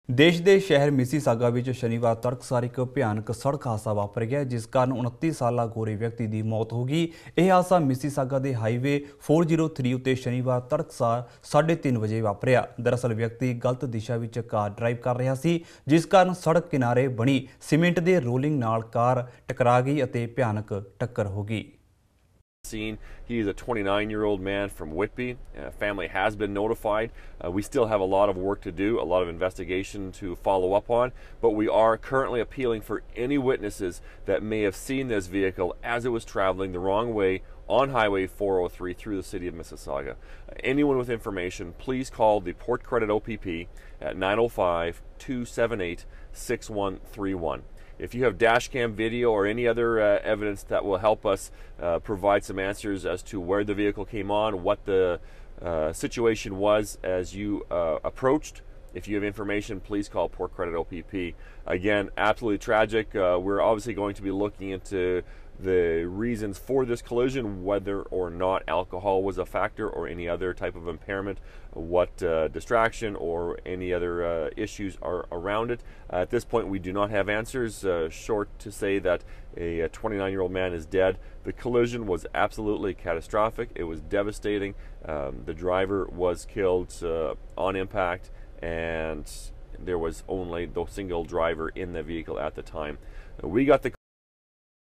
ਦੇਸ਼ ਦੇ ਸ਼ਹਿਰ ਮਿਸੀਸਾਗਾ ਵਿੱਚ ਸ਼ਨੀਵਾਰ ਤੜਕਸਾਰ ਇੱਕ ਭਿਆਨਕ ਸੜਕ ਹਾਦਸਾ ਵਾਪਰ ਗਿਆ ਜਿਸ ਕਾਰਨ 29 ਸਾਲਾ ਗੋਰੇ ਵਿਅਕਤੀ ਦੀ ਮੌਤ ਹੋ ਗਈ। ਇਹ ਹਾਦਸਾ ਮਿਸੀਸਾਗਾ ਦੇ ਹਾਈਵੇ 403 ਉੱਤੇ ਸ਼ਨੀਵਾਰ ਤੜਕਸਾਰ 3:30 ਵਜੇ ਵਾਪਰਿਆ। ਦਰਅਸਲ ਵਿਅਕਤੀ ਗਲਤ ਦਿਸ਼ਾ ਵਿੱਚ ਕਾਰ ਡਰਾਈਵ ਕਰ ਰਿਹਾ ਸੀ ਜਿਸ ਕਾਰਨ ਸੜਕ ਕਿਨਾਰੇ ਬਣੀ ਸੀਮੈਂਟ ਦੇ ਰੋਲਿੰਗ ਨਾਲ ਕਾਰ ਟਕਰਾ ਗਈ ਅਤੇ ਭਿਆਨਕ ਟੱਕਰ ਹੋ ਗਈ। Scene. He is a 29-year-old man from Whitby. Family has been notified. We still have a lot of work to do, a lot of investigation to follow up on, but we are currently appealing for any witnesses that may have seen this vehicle as it was traveling the wrong way on Highway 403 through the city of Mississauga. Anyone with information, please call the Port Credit OPP at 905-278-6131. If you have dash cam video or any other evidence that will help us provide some answers as to where the vehicle came on, what the situation was as you approached, if you have information, please call Port Credit OPP. Again, absolutely tragic. We're obviously going to be looking into the reasons for this collision, whether or not alcohol was a factor or any other type of impairment, what distraction or any other issues are around it. At this point, we do not have answers, short to say that a 29-year-old man is dead. The collision was absolutely catastrophic. It was devastating. The driver was killed on impact, and there was only the single driver in the vehicle at the time. We got the